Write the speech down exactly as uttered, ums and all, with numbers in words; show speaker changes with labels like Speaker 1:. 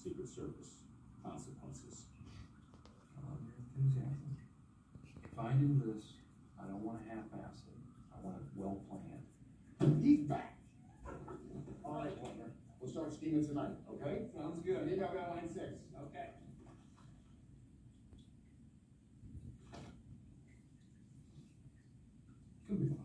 Speaker 1: Secret Service consequences.
Speaker 2: I love your enthusiasm. If I do this, I don't want to half-ass it. I want it well planned.
Speaker 3: He's back. All right, partner. We'll start scheming tonight, okay?
Speaker 4: Sounds good.
Speaker 3: I think I've got line six.
Speaker 4: Okay.
Speaker 3: Could be fine.